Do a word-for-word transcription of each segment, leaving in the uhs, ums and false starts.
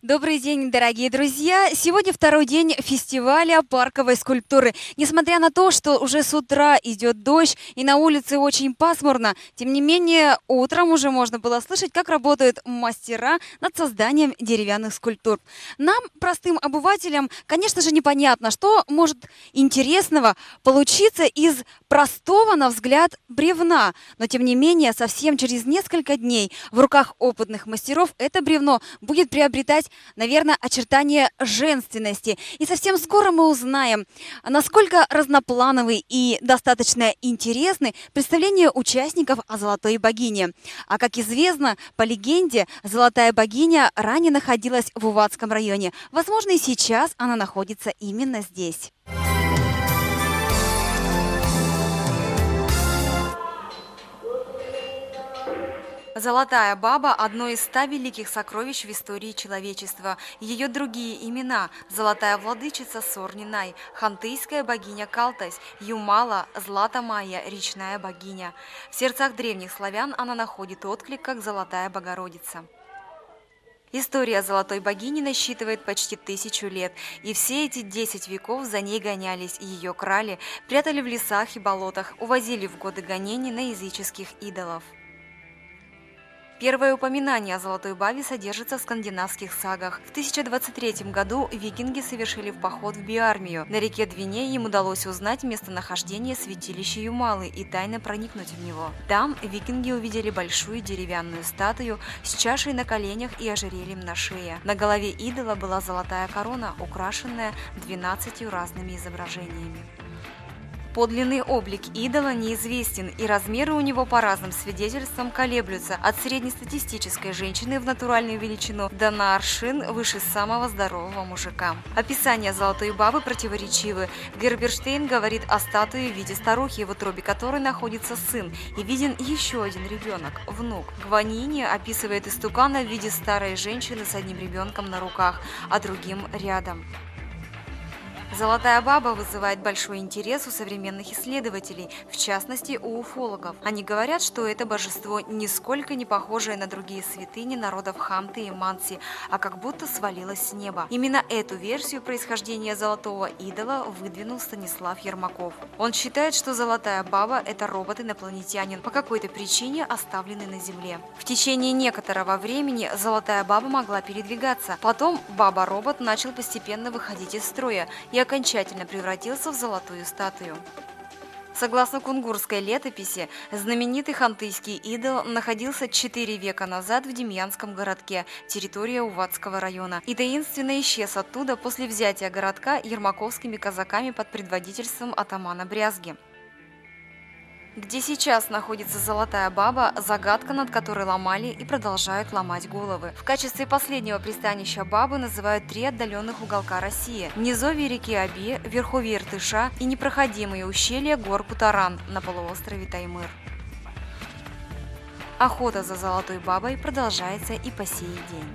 Добрый день, дорогие друзья! Сегодня второй день фестиваля парковой скульптуры. Несмотря на то, что уже с утра идет дождь и на улице очень пасмурно, тем не менее, утром уже можно было слышать, как работают мастера над созданием деревянных скульптур. Нам, простым обывателям, конечно же, непонятно, что может интересного получиться из простого, на взгляд, бревна. Но, тем не менее, совсем через несколько дней в руках опытных мастеров это бревно будет приобретать, наверное, очертания женственности. И совсем скоро мы узнаем, насколько разноплановый и достаточно интересны представления участников о Золотой богине. А как известно, по легенде, Золотая богиня ранее находилась в Уватском районе. Возможно, и сейчас она находится именно здесь. Золотая баба – одно из ста великих сокровищ в истории человечества. Ее другие имена – Золотая владычица Сорнинай, хантыйская богиня Калтась, Юмала, Злата Майя, речная богиня. В сердцах древних славян она находит отклик как Золотая Богородица. История Золотой богини насчитывает почти тысячу лет, и все эти десять веков за ней гонялись, ее крали, прятали в лесах и болотах, увозили в годы гонений на языческих идолов. Первое упоминание о Золотой бабе содержится в скандинавских сагах. В тысяча двадцать третьем году викинги совершили в поход в Биармию. На реке Двине им удалось узнать местонахождение святилища Юмалы и тайно проникнуть в него. Там викинги увидели большую деревянную статую с чашей на коленях и ожерельем на шее. На голове идола была золотая корона, украшенная двенадцатью разными изображениями. Подлинный облик идола неизвестен, и размеры у него по разным свидетельствам колеблются от среднестатистической женщины в натуральную величину до на аршин выше самого здорового мужика. Описания Золотой бабы противоречивы. Герберштейн говорит о статуе в виде старухи, в утробе которой находится сын, и виден еще один ребенок – внук. Гванини описывает истукана в виде старой женщины с одним ребенком на руках, а другим рядом. Золотая баба вызывает большой интерес у современных исследователей, в частности у уфологов. Они говорят, что это божество нисколько не похожее на другие святыни народов Ханты и Манси, а как будто свалилось с неба. Именно эту версию происхождения золотого идола выдвинул Станислав Ермаков. Он считает, что Золотая баба – это робот-инопланетянин, по какой-то причине оставленный на Земле. В течение некоторого времени Золотая баба могла передвигаться. Потом баба-робот начал постепенно выходить из строя и окончательно превратился в золотую статую. Согласно кунгурской летописи, знаменитый хантыйский идол находился четыре века назад в Демьянском городке, территория Уватского района, и таинственно исчез оттуда после взятия городка ермаковскими казаками под предводительством атамана Брязги. Где сейчас находится Золотая баба, загадка, над которой ломали и продолжают ломать головы. В качестве последнего пристанища бабы называют три отдаленных уголка России – низовье реки Оби, верховье Иртыша и непроходимые ущелья гор Путаран на полуострове Таймыр. Охота за Золотой бабой продолжается и по сей день.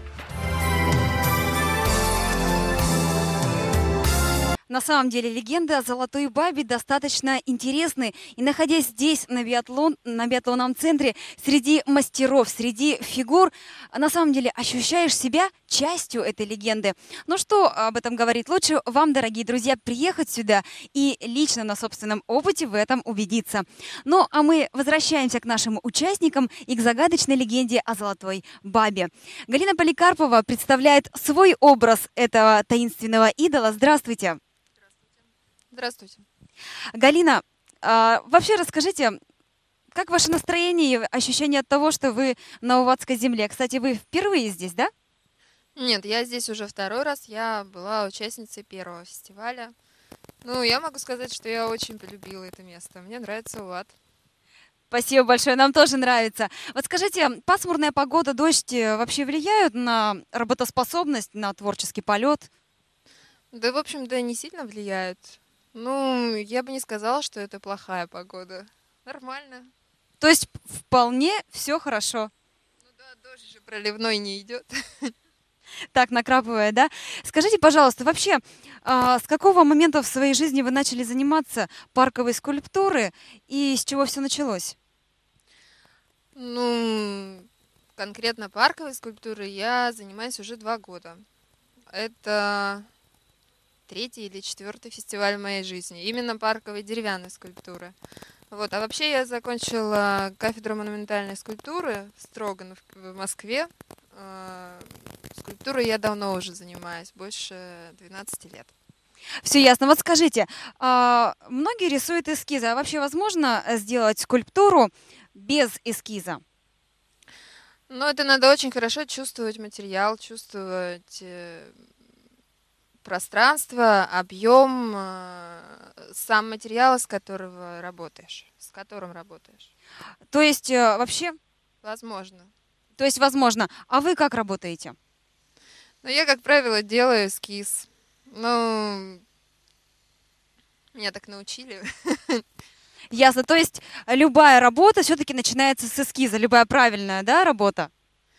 На самом деле легенды о Золотой бабе достаточно интересны. И находясь здесь, на, биатлон, на биатлонном центре, среди мастеров, среди фигур, на самом деле ощущаешь себя частью этой легенды. Но что об этом говорить? Лучше вам, дорогие друзья, приехать сюда и лично на собственном опыте в этом убедиться. Ну, а мы возвращаемся к нашим участникам и к загадочной легенде о Золотой бабе. Галина Поликарпова представляет свой образ этого таинственного идола. Здравствуйте! Здравствуйте. Галина, а, вообще расскажите, как ваше настроение и ощущение от того, что вы на Уватской земле? Кстати, вы впервые здесь, да? Нет, я здесь уже второй раз. Я была участницей первого фестиваля. Ну, я могу сказать, что я очень полюбила это место. Мне нравится Уват. Спасибо большое, нам тоже нравится. Вот скажите, пасмурная погода, дождь э, вообще влияют на работоспособность, на творческий полет? Да, в общем-то, не сильно влияют. Ну, я бы не сказала, что это плохая погода. Нормально. То есть вполне все хорошо. Ну да, дождь же проливной не идет. Так, накрапывая, да? Скажите, пожалуйста, вообще, а, с какого момента в своей жизни вы начали заниматься парковой скульптурой и с чего все началось? Ну, конкретно парковой скульптурой я занимаюсь уже два года. Это третий или четвертый фестиваль в моей жизни. Именно парковой деревянной скульптуры. Вот. А вообще я закончила кафедру монументальной скульптуры в Строганове в Москве. Скульптурой я давно уже занимаюсь, больше двенадцати лет. Все ясно. Вот скажите, а, многие рисуют эскизы, а вообще возможно сделать скульптуру без эскиза? Ну, это надо очень хорошо чувствовать материал, чувствовать э, пространство, объем, э, сам материал, с которого работаешь, с которым работаешь. То есть э, вообще, Возможно. то есть возможно. А вы как работаете? Но я, как правило, делаю эскиз. Ну, меня так научили. Ясно. То есть любая работа все-таки начинается с эскиза, любая правильная, да, работа?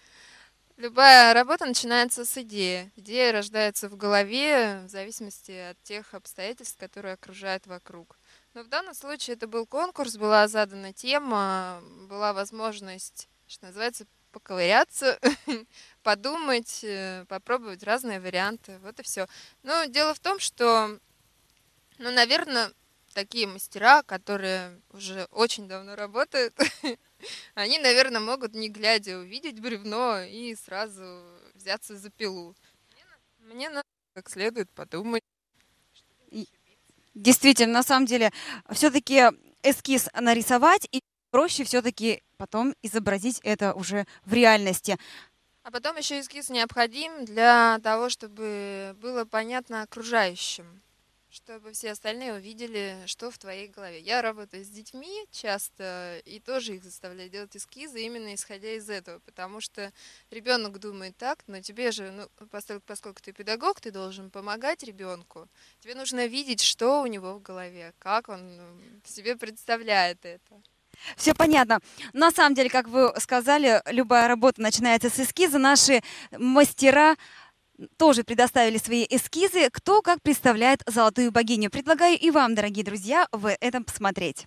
Любая работа начинается с идеи. Идея рождается в голове в зависимости от тех обстоятельств, которые окружают вокруг. Но в данном случае это был конкурс, была задана тема, была возможность, что называется, поковыряться, подумать, э, попробовать разные варианты. Вот и все. Но дело в том, что, ну, наверное, такие мастера, которые уже очень давно работают, они, наверное, могут, не глядя, увидеть бревно и сразу взяться за пилу. Мне надо как следует подумать. И- Действительно, на самом деле, все-таки эскиз нарисовать и проще все-таки потом изобразить это уже в реальности. А потом еще эскиз необходим для того, чтобы было понятно окружающим, чтобы все остальные увидели, что в твоей голове. Я работаю с детьми часто и тоже их заставляю делать эскизы именно исходя из этого, потому что ребенок думает так, но тебе же, ну, поскольку, поскольку ты педагог, ты должен помогать ребенку. Тебе нужно видеть, что у него в голове, как он ну, себе представляет это. Все понятно. На самом деле, как вы сказали, любая работа начинается с эскиза. Наши мастера тоже предоставили свои эскизы, кто как представляет золотую богиню. Предлагаю и вам, дорогие друзья, в этом посмотреть.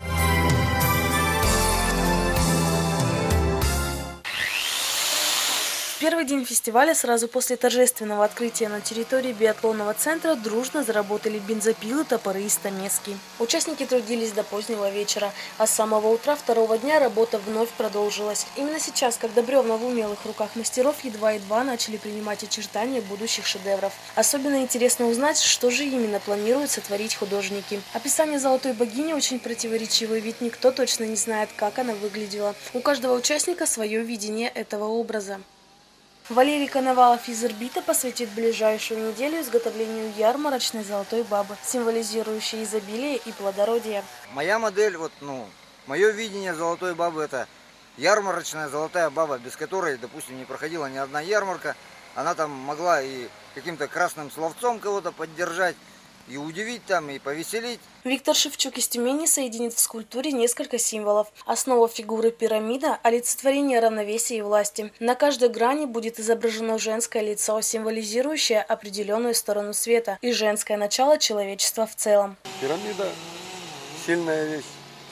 В первый день фестиваля, сразу после торжественного открытия на территории биатлонного центра, дружно заработали бензопилы, топоры и стамески. Участники трудились до позднего вечера, а с самого утра второго дня работа вновь продолжилась. Именно сейчас, когда бревна в умелых руках мастеров едва-едва начали принимать очертания будущих шедевров. Особенно интересно узнать, что же именно планируют сотворить художники. Описание золотой богини очень противоречивое, ведь никто точно не знает, как она выглядела. У каждого участника свое видение этого образа. Валерий Коновалов из Ирбита посвятит ближайшую неделю изготовлению ярмарочной золотой бабы, символизирующей изобилие и плодородие. Моя модель, вот, ну, мое видение золотой бабы — это ярмарочная золотая баба, без которой, допустим, не проходила ни одна ярмарка. Она там могла и каким-то красным словцом кого-то поддержать, и удивить там, и повеселить. Виктор Шевчук из Тюмени соединит в скульптуре несколько символов. Основа фигуры пирамида – олицетворение равновесия и власти. На каждой грани будет изображено женское лицо, символизирующее определенную сторону света, и женское начало человечества в целом. Пирамида – сильная вещь,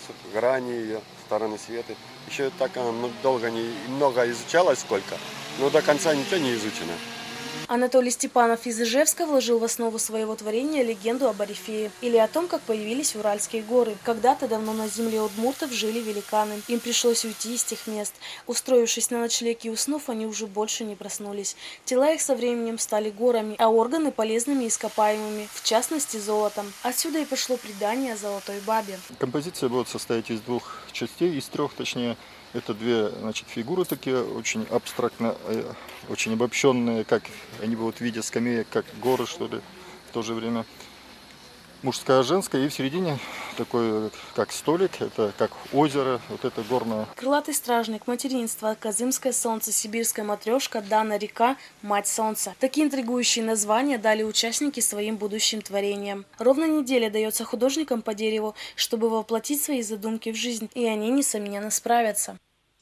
грани ее, стороны света. Еще так она долго не, много изучалась сколько, но до конца ничего не изучено. Анатолий Степанов из Ижевска вложил в основу своего творения легенду об Орифее, или о том, как появились Уральские горы. Когда-то давно на земле удмуртов жили великаны. Им пришлось уйти из тех мест. Устроившись на ночлег и уснув, они уже больше не проснулись. Тела их со временем стали горами, а органы полезными ископаемыми, в частности золотом. Отсюда и пошло предание о золотой бабе. Композиция будет состоять из двух частей, из трех точнее. Это две, значит, фигуры такие, очень абстрактно, очень обобщенные, как они будут в виде скамеек, как горы, что ли, в то же время. Мужская, женская, и в середине такой, как столик, это как озеро, вот это горное. Крылатый стражник, материнство, Казымское солнце, сибирская матрешка, Дана река, мать солнца. Такие интригующие названия дали участники своим будущим творениям. Ровно неделя дается художникам по дереву, чтобы воплотить свои задумки в жизнь, и они, несомненно, справятся.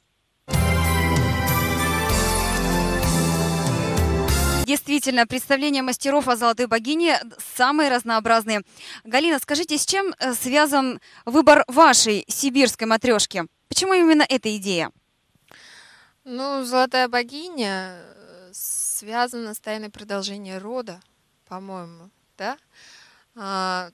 Действительно, представления мастеров о золотой богине самые разнообразные. Галина, скажите, с чем связан выбор вашей сибирской матрешки? Почему именно эта идея? Ну, золотая богиня э, связана с тайной продолжения рода, по-моему, да? А,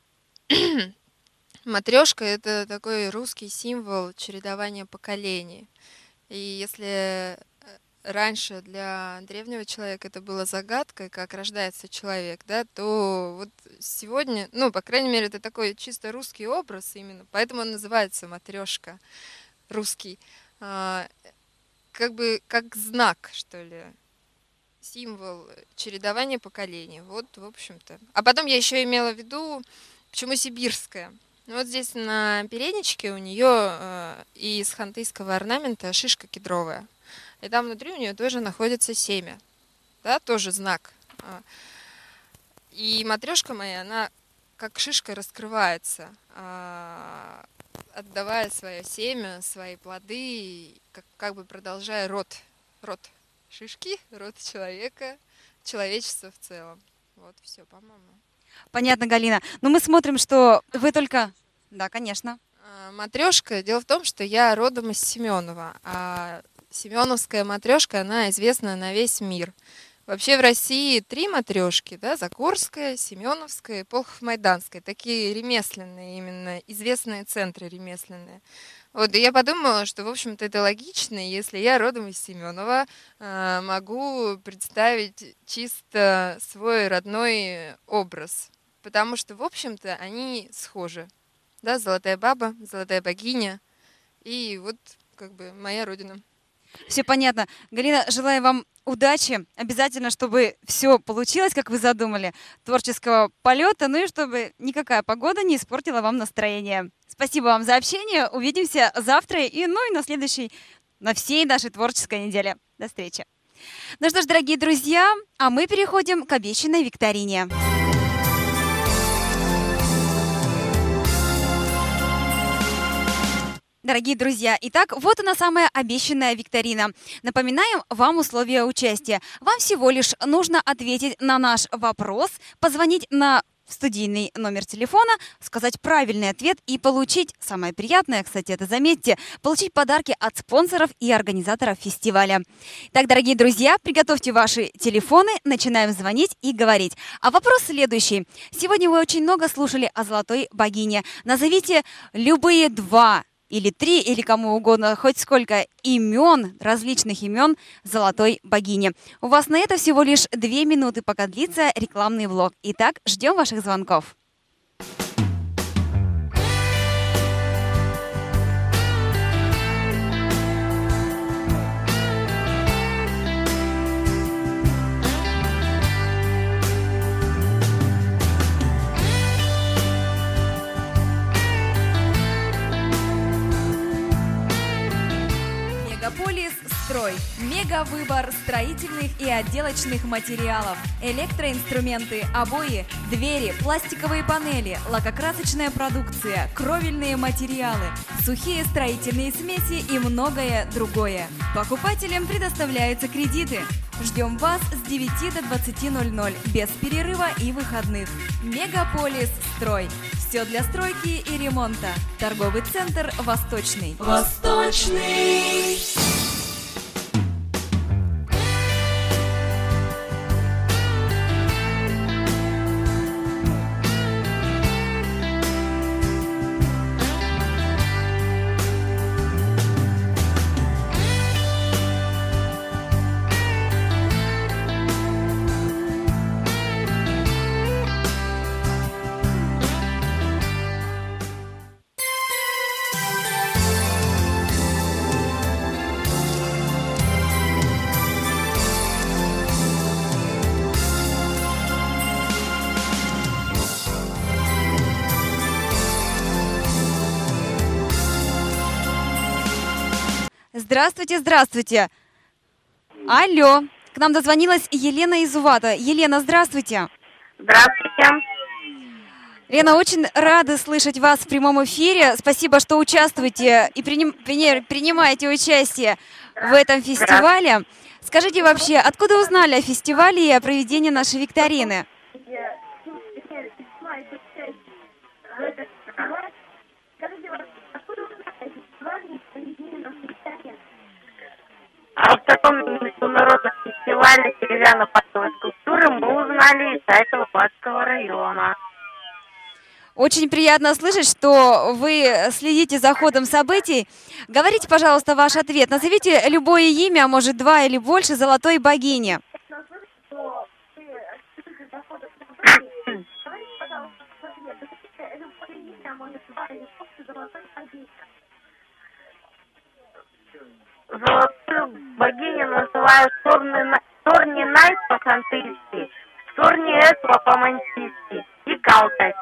матрешка это такой русский символ чередования поколений. И если э, раньше для древнего человека это было загадкой, как рождается человек, да, то вот сегодня, ну, по крайней мере, это такой чисто русский образ именно, поэтому он называется матрешка русский. А, как бы как знак, что ли, символ чередования поколений. Вот, в общем-то. А потом я еще имела в виду, почему сибирская. Ну, вот здесь на передничке у нее э, из хантыйского орнамента шишка кедровая. И там внутри у нее тоже находится семя. Да, тоже знак. А, И матрешка моя, она как шишка раскрывается, а, отдавая свое семя, свои плоды, как, как бы продолжая род, род шишки, род человека, человечества в целом. Вот все, по-моему. Понятно, Галина. Но мы смотрим, что вы только... Да, конечно. Матрешка. Дело в том, что я родом из Семенова, а семеновская матрешка, она известна на весь мир. Вообще в России три матрешки, да, Загорская, Семеновская и Полхов-Майданская. Такие ремесленные именно, известные центры ремесленные. Вот, и я подумала, что, в общем-то, это логично, если я родом из Семенова, э, могу представить чисто свой родной образ. Потому что, в общем-то, они схожи. Да, золотая баба, золотая богиня и вот как бы моя родина. Все понятно. Галина, желаю вам удачи. Обязательно, чтобы все получилось, как вы задумали, творческого полета, ну и чтобы никакая погода не испортила вам настроение. Спасибо вам за общение. Увидимся завтра и, ну, и на следующей, на всей нашей творческой неделе. До встречи. Ну что ж, дорогие друзья, а мы переходим к обещанной викторине. Дорогие друзья, итак, вот она самая обещанная викторина. Напоминаем вам условия участия. Вам всего лишь нужно ответить на наш вопрос, позвонить на студийный номер телефона, сказать правильный ответ и получить, самое приятное, кстати, это заметьте, получить подарки от спонсоров и организаторов фестиваля. Так, дорогие друзья, приготовьте ваши телефоны, начинаем звонить и говорить. А вопрос следующий. Сегодня вы очень много слушали о золотой богине. Назовите любые два или три, или кому угодно, хоть сколько имен, различных имен золотой богини. У вас на это всего лишь две минуты, пока длится рекламный блок. Итак, ждем ваших звонков. Мегаполис «Строй». Мега выбор строительных и отделочных материалов. Электроинструменты, обои, двери, пластиковые панели, лакокрасочная продукция, кровельные материалы, сухие строительные смеси и многое другое. Покупателям предоставляются кредиты. Ждем вас с девяти до двадцати ноль-ноль, без перерыва и выходных. Мегаполис «Строй». Все для стройки и ремонта. Торговый центр «Восточный». Восточный. Здравствуйте, здравствуйте. Алло, к нам дозвонилась Елена из Увата. Елена, здравствуйте. Здравствуйте. Лена, очень рада слышать вас в прямом эфире. Спасибо, что участвуете и приним, принимаете участие в этом фестивале. Скажите вообще, откуда узнали о фестивале и о проведении нашей викторины? А в таком международном фестивале деревянно-пасковой скульптуры мы узнали из сайта Лопатского района. Очень приятно слышать, что вы следите за ходом событий. Говорите, пожалуйста, ваш ответ. Назовите любое имя, может, два или больше, золотой богини. Золотую богиню называют Торни Найт по-французски, Торни Этва по-мансийски и Калтась.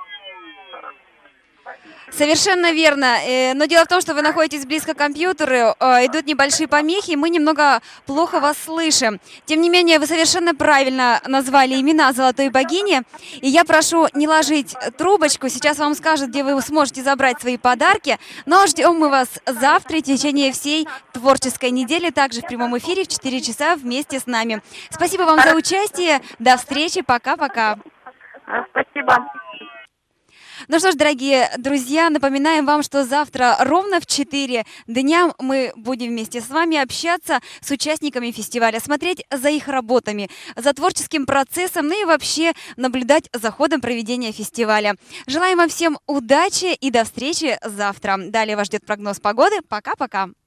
Совершенно верно. Но дело в том, что вы находитесь близко к компьютеру, идут небольшие помехи, и мы немного плохо вас слышим. Тем не менее, вы совершенно правильно назвали имена золотой богини. И я прошу не ложить трубочку. Сейчас вам скажут, где вы сможете забрать свои подарки. Но ждем мы вас завтра и в течение всей творческой недели, также в прямом эфире в четыре часа вместе с нами. Спасибо вам за участие. До встречи. Пока-пока. Спасибо. Ну что ж, дорогие друзья, напоминаем вам, что завтра ровно в четыре дня мы будем вместе с вами общаться с участниками фестиваля, смотреть за их работами, за творческим процессом, ну и вообще наблюдать за ходом проведения фестиваля. Желаем вам всем удачи и до встречи завтра. Далее вас ждет прогноз погоды. Пока-пока.